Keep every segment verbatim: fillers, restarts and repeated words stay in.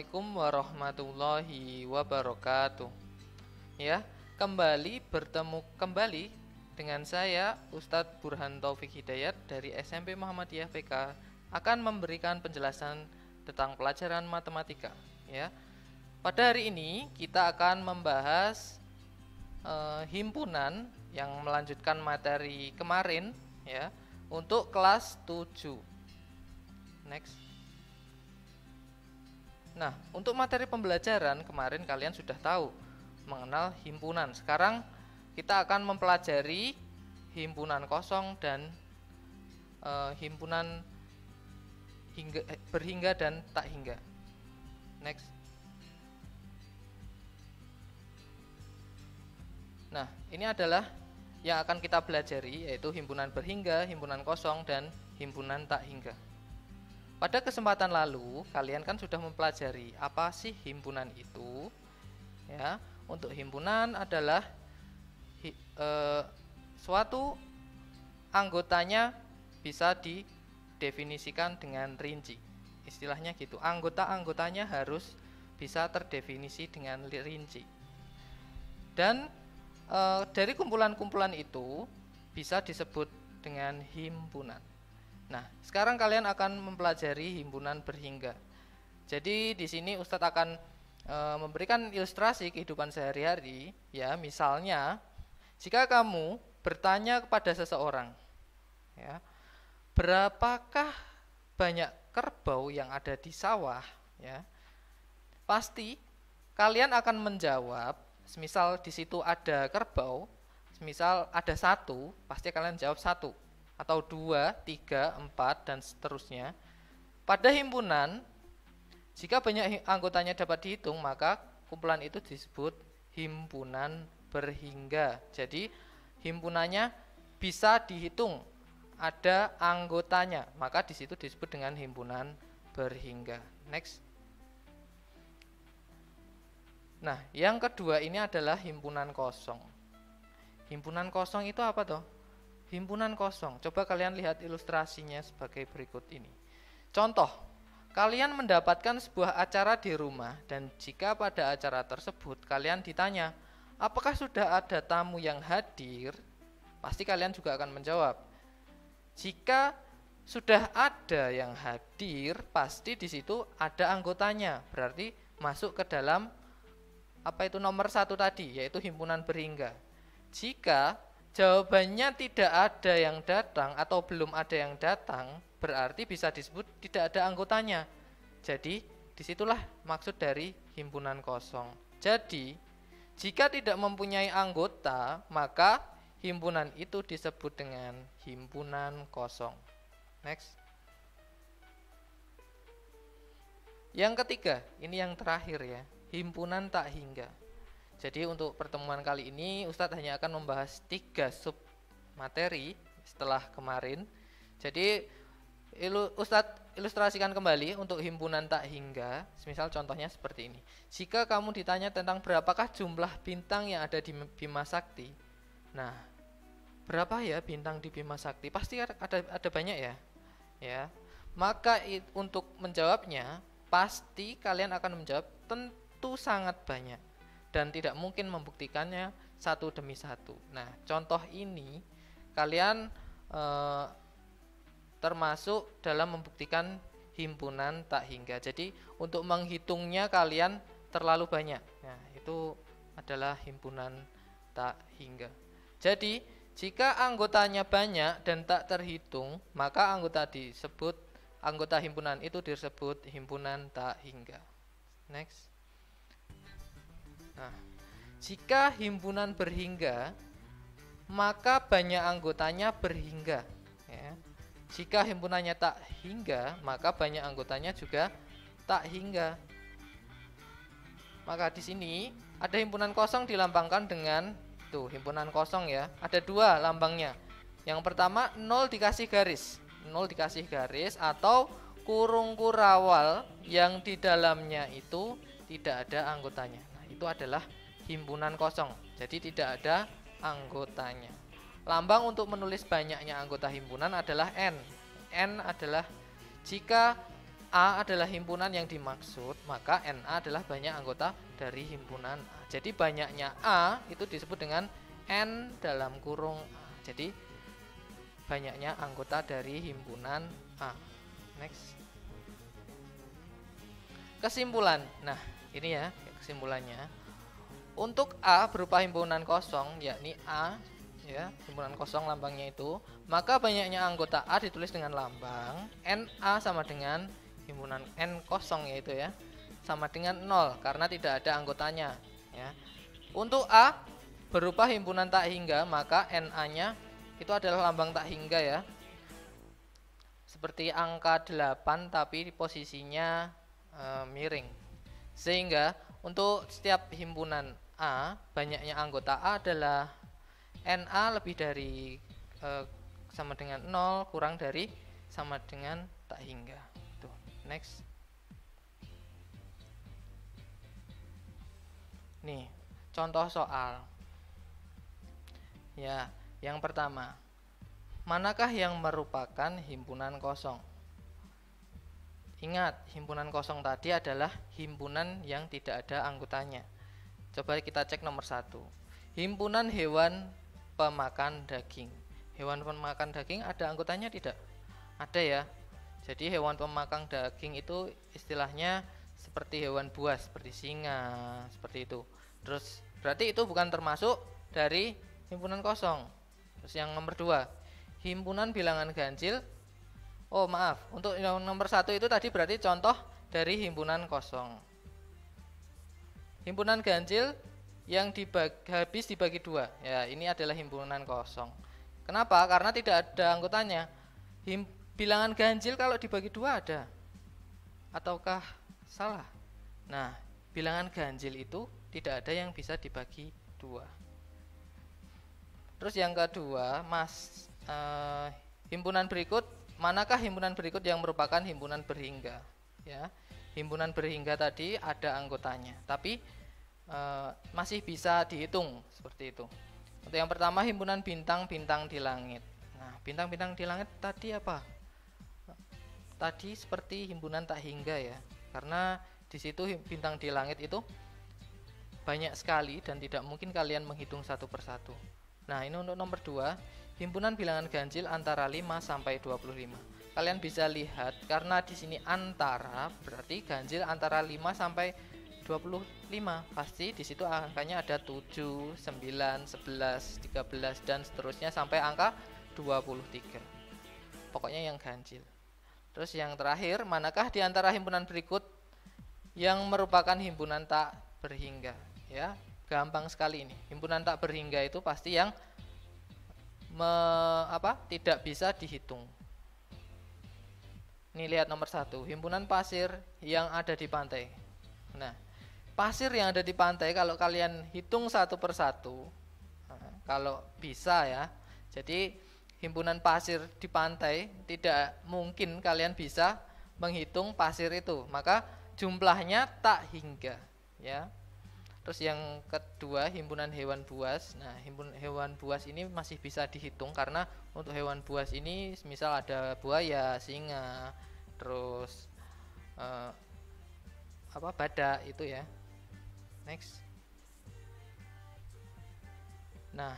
Assalamualaikum warahmatullahi wabarakatuh. Ya, kembali bertemu kembali dengan saya Ustadz Burhan Taufik Hidayat dari S M P Muhammadiyah P K akan memberikan penjelasan tentang pelajaran matematika. Ya, pada hari ini kita akan membahas eh, himpunan yang melanjutkan materi kemarin, ya, untuk kelas tujuh. Next. Nah, untuk materi pembelajaran kemarin kalian sudah tahu mengenal himpunan. Sekarang kita akan mempelajari himpunan kosong dan e, himpunan hingga, berhingga dan tak hingga. Next. Nah, ini adalah yang akan kita pelajari, yaitu himpunan berhingga, himpunan kosong, dan himpunan tak hingga. Pada kesempatan lalu, kalian kan sudah mempelajari apa sih himpunan itu. Ya, untuk himpunan adalah hi, e, suatu anggotanya bisa didefinisikan dengan rinci. Istilahnya gitu, anggota-anggotanya harus bisa terdefinisi dengan rinci. Dan e, dari kumpulan-kumpulan itu bisa disebut dengan himpunan. Nah, sekarang kalian akan mempelajari himpunan berhingga. Jadi di sini Ustadz akan e, memberikan ilustrasi kehidupan sehari-hari. Ya, misalnya jika kamu bertanya kepada seseorang, ya, berapakah banyak kerbau yang ada di sawah? Ya, pasti kalian akan menjawab. Misal di situ ada kerbau, misal ada satu, pasti kalian jawab satu. Atau dua, tiga, empat, dan seterusnya. Pada himpunan, jika banyak anggotanya dapat dihitung, maka kumpulan itu disebut himpunan berhingga. Jadi himpunannya bisa dihitung, ada anggotanya, maka di situ disebut dengan himpunan berhingga. Next. Nah, yang kedua ini adalah himpunan kosong. Himpunan kosong itu apa toh? Himpunan kosong, coba kalian lihat ilustrasinya sebagai berikut ini. Contoh, kalian mendapatkan sebuah acara di rumah, dan jika pada acara tersebut kalian ditanya, apakah sudah ada tamu yang hadir? Pasti kalian juga akan menjawab. Jika sudah ada yang hadir, pasti di situ ada anggotanya, berarti masuk ke dalam apa itu nomor satu tadi, yaitu himpunan berhingga. Jika jawabannya tidak ada yang datang atau belum ada yang datang, berarti bisa disebut tidak ada anggotanya. Jadi disitulah maksud dari himpunan kosong. Jadi jika tidak mempunyai anggota, maka himpunan itu disebut dengan himpunan kosong. Next. Yang ketiga, ini yang terakhir ya, himpunan tak hingga. Jadi untuk pertemuan kali ini Ustadz hanya akan membahas tiga sub materi setelah kemarin. Jadi ilu, Ustadz ilustrasikan kembali untuk himpunan tak hingga. Misal contohnya seperti ini. Jika kamu ditanya tentang berapakah jumlah bintang yang ada di Bima Sakti. Nah, berapa ya bintang di Bima Sakti? Pasti ada ada banyak ya. Ya. Maka it, untuk menjawabnya pasti kalian akan menjawab tentu sangat banyak, dan tidak mungkin membuktikannya satu demi satu. Nah, contoh ini kalian e, termasuk dalam membuktikan himpunan tak hingga. Jadi untuk menghitungnya kalian terlalu banyak. Nah, itu adalah himpunan tak hingga. Jadi jika anggotanya banyak dan tak terhitung, maka anggota disebut anggota himpunan itu disebut himpunan tak hingga. Next. Nah, jika himpunan berhingga, maka banyak anggotanya berhingga. Ya. Jika himpunannya tak hingga, maka banyak anggotanya juga tak hingga. Maka di sini ada himpunan kosong dilambangkan dengan tuh himpunan kosong ya. Ada dua lambangnya. Yang pertama nol dikasih garis, nol dikasih garis atau kurung kurawal yang di dalamnya itu tidak ada anggotanya. Itu adalah himpunan kosong, jadi tidak ada anggotanya. Lambang untuk menulis banyaknya anggota himpunan adalah N. N adalah jika A adalah himpunan yang dimaksud, maka N A adalah banyak anggota dari himpunan A. Jadi banyaknya A itu disebut dengan N dalam kurung A. Jadi banyaknya anggota dari himpunan A. Next. Kesimpulan. Nah, ini ya kesimpulannya. Untuk A berupa himpunan kosong, yakni A ya, himpunan kosong lambangnya itu, maka banyaknya anggota A ditulis dengan lambang N A sama dengan himpunan N kosong, yaitu ya sama dengan nol karena tidak ada anggotanya ya. Untuk A berupa himpunan tak hingga, maka N A-nya itu adalah lambang tak hingga ya. Seperti angka delapan tapi posisinya e, miring. Sehingga untuk setiap himpunan A, banyaknya anggota A adalah N A lebih dari e, sama dengan nol kurang dari sama dengan tak hingga. Tuh, next. Nih, contoh soal. Ya, yang pertama, manakah yang merupakan himpunan kosong? Ingat, himpunan kosong tadi adalah himpunan yang tidak ada anggotanya. Coba kita cek nomor satu. Himpunan hewan pemakan daging. Hewan pemakan daging ada anggotanya tidak? Ada ya. Jadi hewan pemakan daging itu istilahnya seperti hewan buas, seperti singa, seperti itu. Terus berarti itu bukan termasuk dari himpunan kosong. Terus yang nomor dua, himpunan bilangan ganjil. Oh maaf, untuk yang nomor satu itu tadi berarti contoh dari himpunan kosong. Himpunan ganjil yang dibagi, habis dibagi dua. Ya, ini adalah himpunan kosong. Kenapa? Karena tidak ada anggotanya. Him, bilangan ganjil kalau dibagi dua ada. Ataukah salah? Nah, bilangan ganjil itu tidak ada yang bisa dibagi dua. Terus yang kedua, mas eh, himpunan berikut, manakah himpunan berikut yang merupakan himpunan berhingga? Ya, himpunan berhingga tadi ada anggotanya, tapi eh, masih bisa dihitung seperti itu. Untuk yang pertama, himpunan bintang-bintang di langit. Nah, bintang-bintang di langit tadi apa? Tadi seperti himpunan tak hingga ya, karena di situ bintang di langit itu banyak sekali dan tidak mungkin kalian menghitung satu persatu. Nah, ini untuk nomor dua, himpunan bilangan ganjil antara lima sampai dua puluh lima. Kalian bisa lihat karena di sini antara, berarti ganjil antara lima sampai dua puluh lima. Pasti di situ angkanya ada tujuh, sembilan, sebelas, tiga belas dan seterusnya sampai angka dua puluh tiga. Pokoknya yang ganjil. Terus yang terakhir, manakah di antara himpunan berikut yang merupakan himpunan tak berhingga? Ya, gampang sekali ini. Himpunan tak berhingga itu pasti yang me, apa, tidak bisa dihitung. Ini lihat nomor satu, himpunan pasir yang ada di pantai. Nah, pasir yang ada di pantai kalau kalian hitung satu persatu, nah, kalau bisa ya. Jadi himpunan pasir di pantai tidak mungkin kalian bisa menghitung pasir itu, maka jumlahnya tak hingga ya. Terus yang kedua, himpunan hewan buas. Nah, himpunan hewan buas ini masih bisa dihitung karena untuk hewan buas ini misal ada buaya, singa, terus eh, apa badak itu ya. Next. Nah,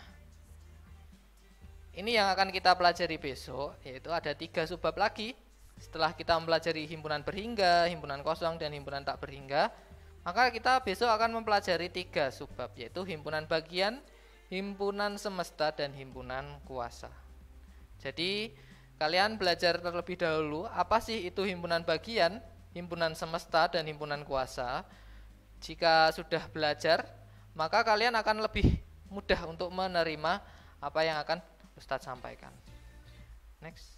ini yang akan kita pelajari besok, yaitu ada tiga subbab lagi. Setelah kita mempelajari himpunan berhingga, himpunan kosong, dan himpunan tak berhingga, maka kita besok akan mempelajari tiga subbab, yaitu himpunan bagian, himpunan semesta, dan himpunan kuasa. Jadi kalian belajar terlebih dahulu apa sih itu himpunan bagian, himpunan semesta, dan himpunan kuasa. Jika sudah belajar, maka kalian akan lebih mudah untuk menerima apa yang akan Ustadz sampaikan. Next.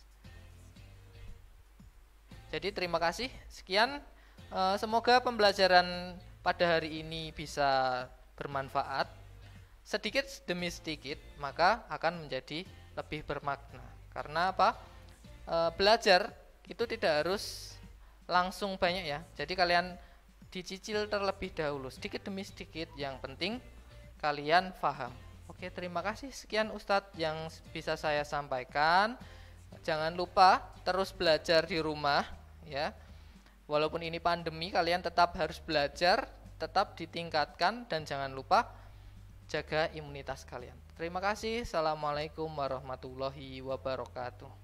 Jadi terima kasih. Sekian. E, semoga pembelajaran pada hari ini bisa bermanfaat. Sedikit demi sedikit, maka akan menjadi lebih bermakna. Karena apa? E, belajar itu tidak harus langsung banyak ya. Jadi kalian dicicil terlebih dahulu, sedikit demi sedikit. Yang penting kalian paham. Oke, terima kasih. Sekian Ustadz yang bisa saya sampaikan. Jangan lupa terus belajar di rumah ya. Walaupun ini pandemi, kalian tetap harus belajar, tetap ditingkatkan, dan jangan lupa jaga imunitas kalian. Terima kasih. Assalamualaikum warahmatullahi wabarakatuh.